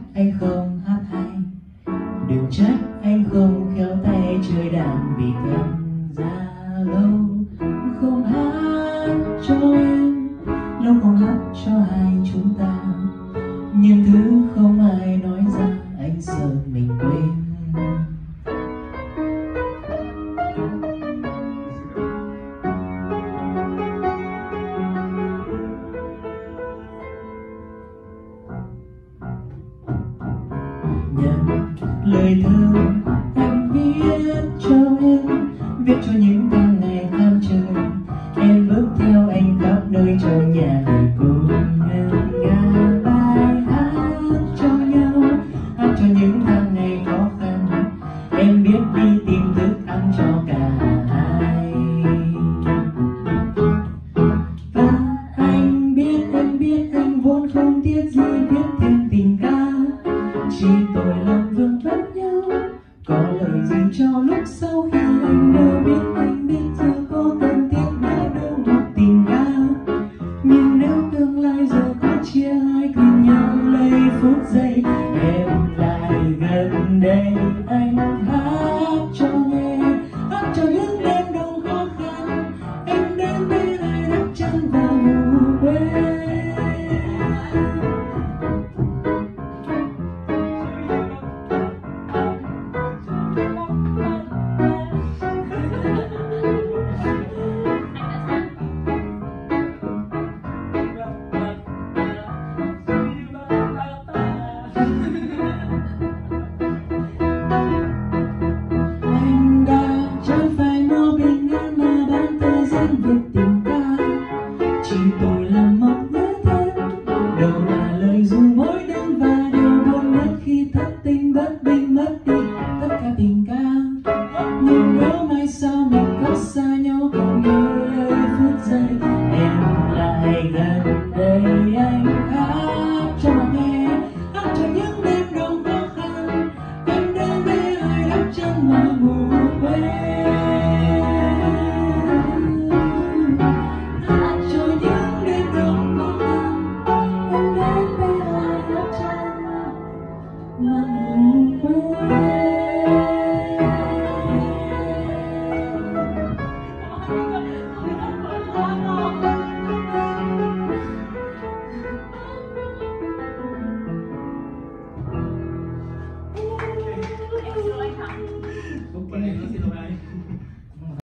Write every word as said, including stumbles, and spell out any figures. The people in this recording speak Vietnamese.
anh không hát hay, đừng trách anh không khéo tay chơi đàn, vì thật ra lâu không hát cho em, lâu không hát cho hai chúng ta. Những thứ không ai nói ra anh sợ mình quên. Nhận lời thơ anh viết cho em, viết cho những tháng ngày khám trời, em bước theo anh khắp nơi trong nhà để cùng ngân nga bài hát cho nhau, hát cho những tháng ngày khó khăn. Em biết đi tìm thức ăn cho cả hai, và anh biết anh biết anh vốn không tiếc gì viết thêm tình ca, chỉ tội lòng vương vấn nhau, có lời gì cho lúc sau khi anh đâu biết. Anh biết giờ có cần thiết để đâu một tình ca, nhưng nếu tương lai giờ có chia hai cùng nhau lấy phút giây, em lại gần đây anh hát cho nghe, hát cho những đêm đông khó khăn. Em đến bên ai đắp chân vào ngủ quên. Chỉ tôi làm mong nhớ thêm, đâu là lời ru mỗi đêm và điều buồn mất khi thất tình bất bình mất đi tất cả tình ca. Nhưng nếu mai sau mình có xa nhau còn nhớ lời phút giây, em lại gần đây anh hát cho nghe, hát cho những đêm đông khó khăn. Em đến với ai đắp chân mà ngủ quên. Ok,